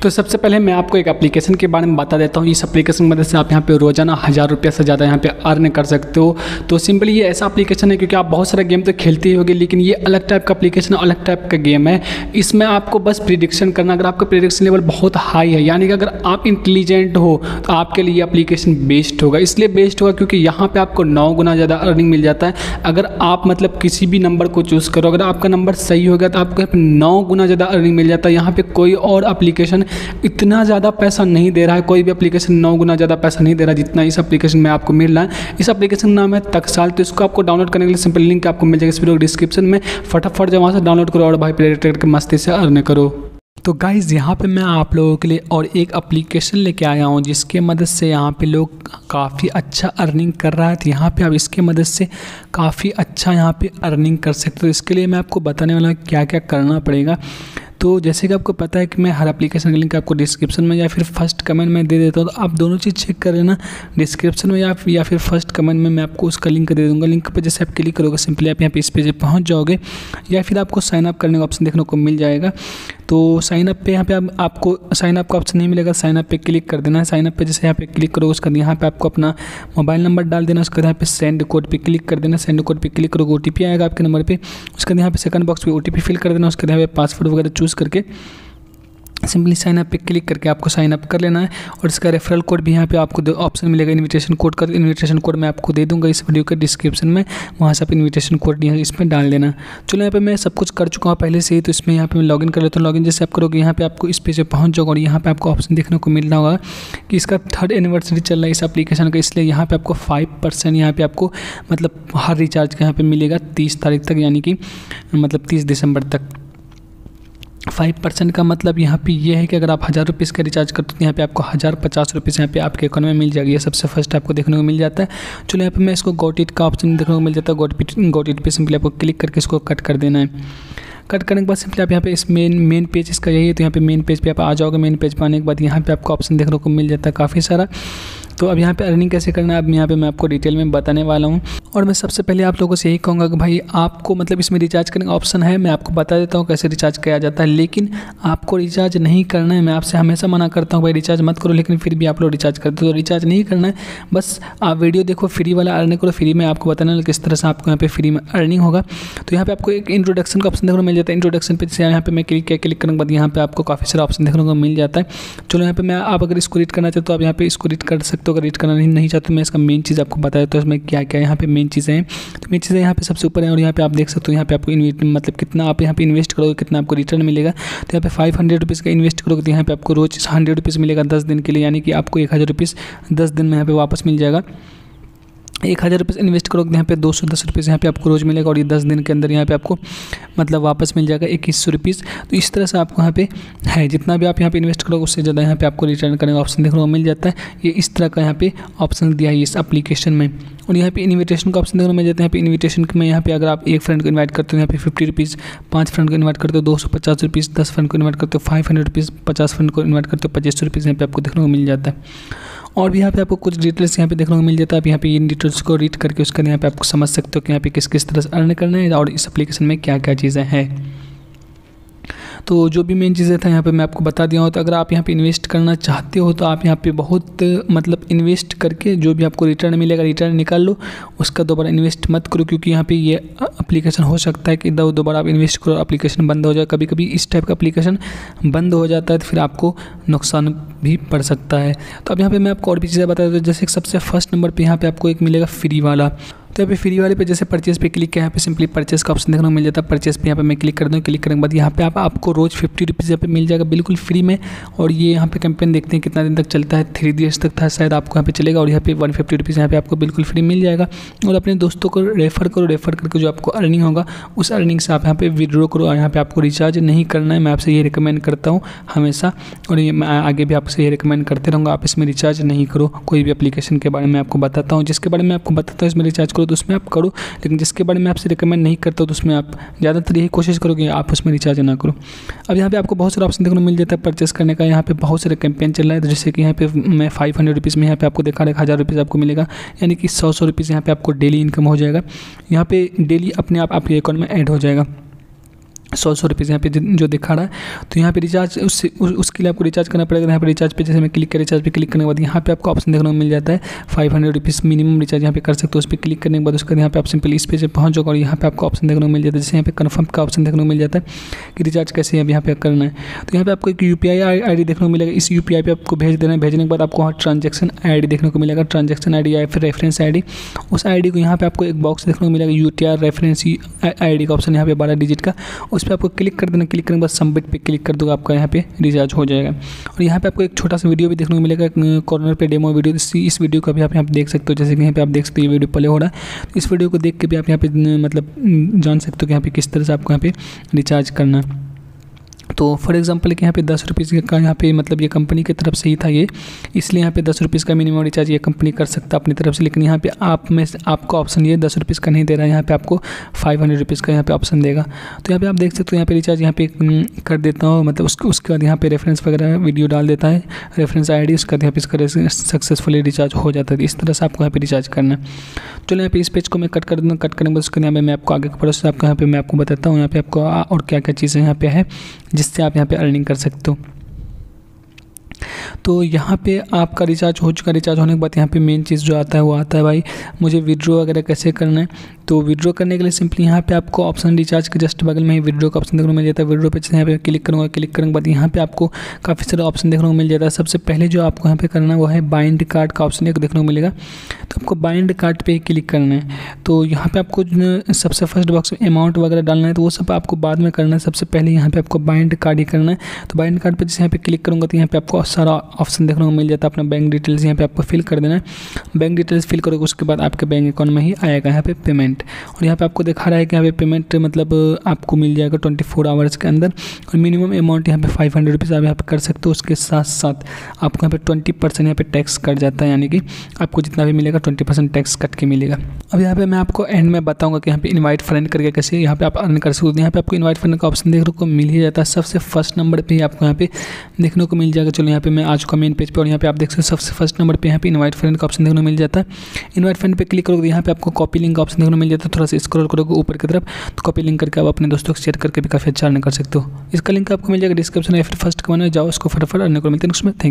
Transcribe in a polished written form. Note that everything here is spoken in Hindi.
तो सबसे पहले मैं आपको एक एप्लीकेशन के बारे में बता देता हूँ। इस एप्लीकेशन की मदद से आप यहाँ पे रोजाना 1000 रुपये से ज़्यादा यहाँ पे अर्न कर सकते हो। तो सिंपली ये ऐसा एप्लीकेशन है क्योंकि आप बहुत सारा गेम तो खेलते ही होगे, लेकिन ये अलग टाइप का एप्लीकेशन, अलग टाइप का गेम है। इसमें आपको बस प्रिडिक्शन करना, अगर आपका प्रिडिक्शन लेवल बहुत हाई है, यानी कि अगर आप इंटेलिजेंट हो तो आपके लिए एप्लीकेशन बेस्ट होगा। इसलिए बेस्ट होगा क्योंकि यहाँ पर आपको 9 गुना ज़्यादा अर्निंग मिल जाता है। अगर आप मतलब किसी भी नंबर को चूज़ करो, अगर आपका नंबर सही होगा तो आपको 9 गुना ज़्यादा अर्निंग मिल जाता है। यहाँ पे कोई और एप्लीकेशन इतना ज़्यादा पैसा नहीं दे रहा है, कोई भी एप्लीकेशन 9 गुना ज़्यादा पैसा नहीं दे रहा जितना इस एप्लीकेशन में आपको मिल रहा है। इस एप्लीकेशन का नाम है टक्साल। तो इसको आपको डाउनलोड करने के लिए सिंपल लिंक आपको मिल जाएगा इस वीडियो डिस्क्रिप्शन में। फटाफट जब वहाँ से डाउनलोड करो और भाई प्ले करके मस्ती से अर्न करो। तो गाइज़ यहाँ पे मैं आप लोगों के लिए और एक एप्लीकेशन लेके आया हूँ जिसके मदद से यहाँ पे लोग काफ़ी अच्छा अर्निंग कर रहा है। तो यहाँ पे आप इसके मदद से काफ़ी अच्छा यहाँ पे अर्निंग कर सकते हो। तो इसके लिए मैं आपको बताने वाला हूँ क्या क्या करना पड़ेगा। तो जैसे कि आपको पता है कि मैं हर एप्लीकेशन का लिंक आपको डिस्क्रिप्शन में या फिर फर्स्ट कमेंट में दे देता हूँ। तो आप दोनों चीज़ चेक कर लेना, डिस्क्रिप्शन में या फिर फर्स्ट कमेंट में मैं आपको उसका लिंक दे दूँगा। लिंक पर जैसे आप क्लिक करोगे सिंपली आप यहाँ पे इस पेज पे पहुँच जाओगे, या फिर आपको साइन अप करने का ऑप्शन देखने को मिल जाएगा। तो साइन अप पे यहाँ पे आपको साइन अप का ऑप्शन नहीं मिलेगा, साइन अप पे क्लिक कर देना है। साइन अप पे जैसे यहाँ पे क्लिक करोगे उसका यहाँ पे आपको अपना मोबाइल नंबर डाल देना, उसके यहाँ पे सेंड कोड पे क्लिक कर देना। सेंड कोड पे क्लिक करोगे OTP आएगा आपके नंबर पे, उसके यहाँ पे सेकंड बॉक्स पे OTP फिल कर देना। उसके यहाँ पे पासवर्ड वगैरह चूज़ करके सिंपली साइन अप पे क्लिक करके आपको साइन अप कर लेना है। और इसका रेफरल कोड भी यहाँ पे आपको ऑप्शन मिलेगा इन्विटेशन कोड का। इन्विटेशन कोड मैं आपको दे दूंगा इस वीडियो के डिस्क्रिप्शन में, वहाँ से आप इन्विटेशन कोड इसमें डाल देना। चलो यहाँ पे मैं सब कुछ कर चुका हूँ पहले से ही। तो इसमें यहाँ पे मैं लॉगिन कर लेता हूँ। लॉगिन जैसे आप करोगे यहाँ पे आपको इस पेज पे पहुँच जाओगे और यहाँ पे आपको ऑप्शन देखने को मिल रहा होगा कि इसका 3rd एनिवर्सरी चल रहा है इस एप्लीकेशन का, इसलिए यहाँ पे आपको 5% यहाँ पे आपको मतलब हर रिचार्ज का यहाँ पे मिलेगा 30 तारीख तक, यानी कि मतलब 30 दिसंबर तक। 5% का मतलब यहाँ पे ये है कि अगर आप 1000 रुपये का रिचार्ज करते हो तो यहाँ पे आपको 1050 रुपये यहाँ पे आपके अकाउंट में मिल जाएगी। ये सबसे फर्स्ट आपको देखने को मिल जाता है। चलो यहाँ पे मैं इसको गॉट इट का ऑप्शन देखने को मिल जाता है। गॉट इट पे सिंपली आपको क्लिक करके इसको कट कर देना है। कट करने के बाद सिंपली आप यहाँ पे इस मेन पेज इसका यही है, तो यहाँ पे मेन पेज पे आप आ जाओगे। मेन पेज पे आने के बाद यहाँ पे आपको ऑप्शन देखने को मिल जाता है काफ़ी सारा। तो अब यहाँ पे अर्निंग कैसे करना है अब यहाँ पे मैं आपको डिटेल में बताने वाला हूँ। और मैं सबसे पहले आप लोगों से यही कहूँगा कि भाई आपको मतलब इसमें रिचार्ज करने का ऑप्शन है, मैं आपको बता देता हूँ कैसे रिचार्ज किया जाता है। लेकिन आपको रिचार्ज नहीं करना है, मैं आपसे हमेशा मना करता हूँ भाई रिचार्ज मत करो, लेकिन फिर भी आप लोग रिचार्ज करते हो। तो रिचार्ज नहीं करना है, बस आप वीडियो देखो, फ्री वाला अर्निंग करो। फ्री में आपको बताना है किस तरह से आपको यहाँ पे फ्री में अर्निंग होगा। तो यहाँ पे आपको एक इंट्रोडक्शन का ऑप्शन देखने को मिल जाता है। इंट्रोडक्शन पे जैसे यहाँ पे मैं क्लिक करने के बाद यहाँ पे आपको काफ़ी सारा ऑप्शन देखने को मिल जाता है। चलो यहाँ पे मैं आप अगर इसको रीड करना चाहते तो आप यहाँ पे इसको रीड कर सकते हो। अगर रीड करना नहीं चाहते तो मैं इसका मेन चीज़ आपको बता देता हूँ इसमें क्या क्या यहाँ पे मेन चीज़ें हैं। तो मेन चीज़ें यहाँ पे सबसे ऊपर है और यहाँ पे आप देख सकते हो यहाँ पे आपको मतलब कितना आप यहाँ पे इन्वेस्ट करोगे कितना आपको रिटर्न मिलेगा। तो यहाँ पे 500 रुपीज़ का इन्वेस्ट करोगे तो यहाँ पे आपको रोज 100 रुपीज़ मिलेगा 10 दिन के लिए, यानी कि आपको 1000 रुपीज़ 10 दिन में यहाँ पे वापस मिल जाएगा। 1000 रुपये इन्वेस्ट करोगे यहाँ पे 210 रुपये यहाँ पे आपको रोज़ मिलेगा और ये 10 दिन के अंदर यहाँ पे आपको मतलब वापस मिल जाएगा 2100 रुपीज़। तो इस तरह से आपको यहाँ पे है जितना भी आप यहाँ पे इन्वेस्ट करोगे उससे ज़्यादा यहाँ पे आपको रिटर्न करने का ऑप्शन देखने को मिल जाता है। ये इस तरह का यहाँ पे ऑप्शन दिया है इस एप्लीकेशन में। और यहाँ पे इन्विटेशन का ऑप्शन देखने को मिल जाता है। यहाँ पे इन्विटेशन में यहाँ पे अगर आप एक फ्रेंड को इन्वाइट करते हो यहाँ पे 50 रुपीज़, 5 फ्रेंड को इन्वाइट करते हो 250 रुपीज़, 10 फ्रेंड को इन्वाइट करते हो 500 रुपीज़, 50 फ्रेंड को इन्वाइट करते हो 2500 रुपीज़ यहाँ पे आपको देखने को मिल जाता है। और भी यहाँ पे आपको कुछ डिटेल्स यहाँ पे देखने को मिल जाता है। आप यहाँ पे इन डिटेल्स को रीड करके उसका यहाँ पे आपको समझ सकते हो कि यहाँ पे किस किस तरह से अर्न करना है और इस एप्लीकेशन में क्या क्या चीज़ें हैं। तो जो भी मेन चीज़ें था यहाँ पे मैं आपको बता दिया हूँ। तो अगर आप यहाँ पे इन्वेस्ट करना चाहते हो तो आप यहाँ पे बहुत मतलब इन्वेस्ट करके जो भी आपको रिटर्न मिलेगा रिटर्न निकाल लो, उसका दोबारा इन्वेस्ट मत करो क्योंकि यहाँ पे ये एप्लीकेशन हो सकता है कि दोबारा आप इन्वेस्ट करो एप्लीकेशन बंद हो जाए। कभी कभी इस टाइप का एप्लीकेशन बंद हो जाता है तो फिर आपको नुकसान भी पड़ सकता है। तो अब यहाँ पे मैं आपको और भी चीज़ें बता देता हूँ। जैसे सबसे फर्स्ट नंबर पे यहाँ पे आपको एक मिलेगा फ्री वाला। तो यहाँ पे फ्री वाले पे जैसे परचेस पे क्लिक किया यहाँ पे सिंपली परचेस का ऑप्शन देखने को मिल जाता है। परचेस पे यहाँ पे मैं क्लिक कर दूँ। क्लिक करने के बाद यहाँ पे आपको रोज़ 50 रुपीज़ यहाँ पे मिल जाएगा बिल्कुल फ्री में। और ये यहाँ पे कैंपेन देखते हैं कितना दिन तक चलता है, 3 डेज़ तक था शायद आपको यहाँ पे चलेगा। और यहाँ पे 150 रुपीज़ यहाँ पे आपको बिल्कुल फ्री मिल जाएगा। और अपने दोस्तों को रेफ़र करो, रेफ़र करके जो आपको अर्निंग होगा उस अर्निंग से आप यहाँ पे विड्रॉ करो। और यहाँ पे आपको रिचार्ज नहीं करना है, मैं आपसे ये रिकमेंड करता हूँ हमेशा, और ये मैं आगे भी आपसे ये रिकमेंड करते रहूँगा। आप इसमें रिचार्ज नहीं करो, कोई भी एप्लीकेशन के बारे में आपको बताता हूँ, जिसके बारे में आपको बताता हूँ इसमें रिचार्ज करो तो उसमें आप करो, लेकिन जिसके बारे में आपसे रिकमेंड नहीं करता तो उसमें आप ज़्यादातर यही कोशिश करो कि आप उसमें रिचार्ज ना करो। अब यहाँ पे आपको बहुत सारा ऑप्शन देखने को मिल जाता है परचेस करने का। यहाँ पे बहुत सारे कैंपेन चल रहा है, तो जैसे कि यहाँ पे मैं 500 रुपीज़ में यहाँ पे आपको देखा 1000 रुपीज़ आपको मिलेगा, यानी कि 100 रुपीज़ यहाँ पे आपको डेली इनकम हो जाएगा। यहाँ पे डेली अपने आप आपके अकाउंट में ऐड हो जाएगा। 100 रुपीज़ यहाँ पे जो दिखा रहा है। तो यहाँ पे रिचार्ज उसके लिए आपको रिचार्ज करना पड़ेगा। यहाँ पे रिचार्ज पे जैसे मैं क्लिक करें, रिचार्ज पे क्लिक करने के बाद यहाँ पे आपको ऑप्शन देखने को मिल जाता है 500 रुपीज़ मिनिमम रिचार्ज यहाँ पे कर सकते हो। उस पर क्लिक करने के बाद उसके बाद यहाँ पे आप सिंपल इस पेज पे पहुँच जाओगे और यहाँ पे आपको ऑप्शन देखने को मिल जाता है, जैसे यहाँ पे कन्फर्म का ऑप्शन देखने को मिल जाता है कि रिचार्ज कैसे अब यहाँ पे करना है। तो यहाँ पे आपको एक UPI ID देखने को मिलेगा, इस UPI पे आपको भेज देना है। भेजने के बाद आपको वहाँ ट्रांजेक्शन ID देखने को मिलेगा, ट्रांजेक्शन ID या फिर रेफरेंस ID। उस ID को यहाँ पे आपको एक बॉक्स देखने को मिलेगा UTR रेफरेंस ID का ऑप्शन यहाँ पे 12 डिजिट का, उस पर आपको क्लिक कर देना। क्लिक करने के बाद सबमिट पे क्लिक कर दोगे, आपका यहाँ पे रिचार्ज हो जाएगा। और यहाँ पे आपको एक छोटा सा वीडियो भी देखने को मिलेगा कॉर्नर पे, डेमो वीडियो। इस वीडियो को भी आप यहाँ पे देख सकते हो, जैसे कि यहाँ पे आप देख सकते हो ये वीडियो प्ले हो रहा है। तो इस वीडियो को देख के भी आप यहाँ पे मतलब जान सकते हो कि यहाँ पे किस तरह से आपको यहाँ पे रिचार्ज करना है। तो फॉर एग्जांपल कि यहाँ पे 10 रुपीज़ का यहाँ पे मतलब ये कंपनी की तरफ से ही था ये, इसलिए यहाँ पे 10 रुपीज़ का मिनिमम रिचार्ज ये कंपनी कर सकता है अपनी तरफ से। लेकिन यहाँ पे आपको ऑप्शन ये 10 रुपीज़ का नहीं दे रहा है, यहाँ पे आपको 500 रुपीज़ का यहाँ पे ऑप्शन देगा। तो यहाँ पे आप देख सकते हो यहाँ पे रिचार्ज यहाँ पे कर देता हूँ, मतलब उसके बाद यहाँ पे रेफरेंस वगैरह वीडियो डाल देता है, रेफरेंस ID, उसके बाद यहाँ पे इसका सक्सेसफुली रिचार्ज हो जाता है। इस तरह से आपको यहाँ पे रिचार्ज करना है। चलो यहाँ पे इस पेज को मैं कट कर दूँगा। कट करने के बाद उसके यहाँ पे मैं आपको आगे का प्रोसेस आपको यहाँ पे मैं आपको बताता हूँ यहाँ पे आपको और क्या क्या चीज़ें यहाँ पे है जिससे आप यहाँ पे अर्निंग कर सकते हो। तो यहाँ पे आपका रिचार्ज हो चुका। रिचार्ज होने के बाद यहाँ पे मेन चीज़ जो आता है वो आता है भाई मुझे विड्रॉ वगैरह कैसे करना है। तो विड्रॉ करने के लिए सिंपली यहाँ पे आपको ऑप्शन रिचार्ज के जस्ट बगल में ही विड्रॉ का ऑप्शन देखने को मिल जाता है। विड्रॉ पे यहाँ पे क्लिक करूँगा, क्लिक करने के बाद यहाँ पे आपको काफ़ी सारे ऑप्शन देखने को मिल जाता है। सबसे पहले जो आपको यहाँ पे करना है वो है बाइंड कार्ड का ऑप्शन एक देखने को मिलेगा। तो आपको बाइंड कार्ड पे ही क्लिक करना है। तो यहाँ पे आपको सबसे फर्स्ट बॉक्स में अमाउंट वगैरह डालना है, तो वो सब आपको बाद में करना है। सबसे पहले यहाँ पे आपको बाइंड कार्ड ही करना है। तो बाइंड कार्ड पे जैसे यहाँ पे क्लिक करूँगा तो यहाँ पे आपको सारा ऑप्शन देखने को मिल जाता है। अपना बैंक डिटेल्स यहाँ पे आपको फिल कर देना है। बैंक डिटेल्स फिल करोगे उसके बाद आपके बैंक अकाउंट में ही आएगा यहाँ पे पेमेंट। और यहाँ पे आपको दिखा रहा है कि यहाँ पे पेमेंट मतलब आपको मिल जाएगा 24 आवर्स के अंदर। और मिनिमम अमाउंट यहाँ पे 500 रुपीज़ आप यहाँ पे कर सकते हो। उसके साथ साथ आपको यहाँ पे 20% यहाँ पे टैक्स कट जाता है, यानी कि आपको जितना भी मिलेगा 20% टैक्स कट के मिलेगा। अब यहाँ पे मैं आपको एंड में बताऊंगा कि यहाँ पे इनवाइट फ्रेंड करके कैसे यहाँ पे आप अर्न कर सकते हो। यहाँ पे आपको इनवाइट फ्रेंड का ऑप्शन देखने को मिल ही जाता है। सबसे फर्स्ट नंबर पे ही आपको यहाँ पे देखने को मिल जाएगा। चलो यहाँ पे मैं आज का मेन पेज पे और यहाँ पे आप देख सकते हो सबसे फर्स्ट नंबर पे यहाँ पे इनवाइट फ्रेंड का ऑप्शन देखने को मिल जाता है। इनवाइट फ्रेंड पे क्लिक करोगे यहाँ पे आपको कॉपी लिंक का ऑप्शन देखने को मिल जाता है। थोड़ा सा स्क्रॉल करोगे ऊपर की तरफ तो कॉपी लिंक करके आप अपने दोस्तों को शेयर करके भी काफ़ी अच्छा अर्न कर सकते हो। इसका लिंक आपको मिल जाएगा डिस्क्रिप्शन या फिर फर्स्ट कमेंट में जाओ, उसको फटाफट अर्न को मिलते हैं उसमें। थैंक